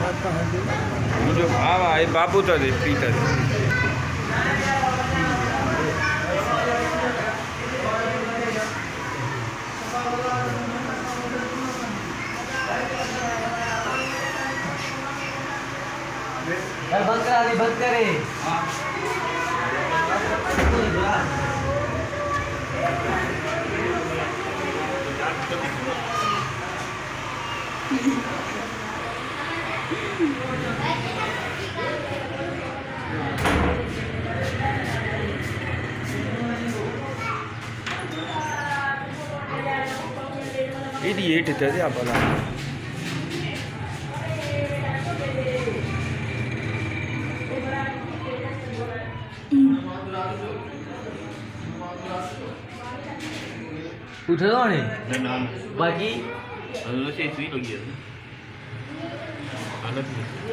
जो हाँ ये बाबू तो दे पीता दे बंद करा दी बंद करे ఇది ఏటిది అబ్బా उठे तो नहीं बाकी से स्वीट हो गया अलग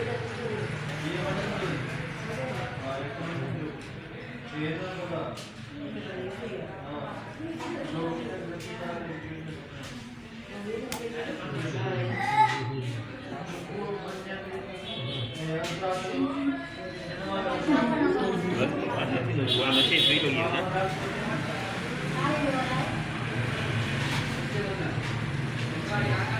से स्वीट हो गया ना Thank you.